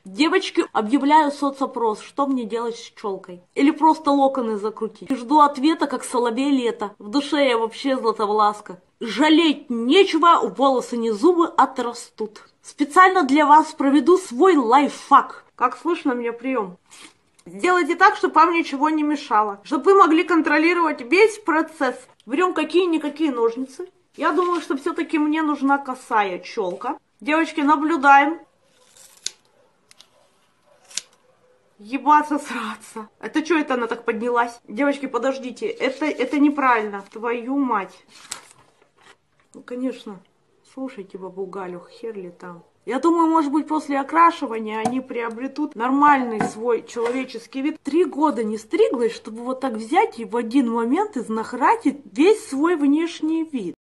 Девочки, объявляю соцопрос, что мне делать с челкой? Или просто локоны закрутить? Жду ответа, как соловей лето. В душе я вообще Златовласка. Жалеть нечего, волосы не зубы отрастут. Специально для вас проведу свой лайфхак. Как слышно, мне прием. Сделайте так, чтобы вам ничего не мешало. Чтобы вы могли контролировать весь процесс. Берем какие-никакие ножницы. Я думаю, что все-таки мне нужна косая челка. Девочки, наблюдаем. Ебаться, сраться. Это что это она так поднялась? Девочки, подождите. Это неправильно. Твою мать. Ну, конечно. Слушайте, бабу Галю, хер ли там. Я думаю, может быть, после окрашивания они приобретут нормальный свой человеческий вид. 3 года не стриглась, чтобы вот так взять и в один момент изнахратить весь свой внешний вид.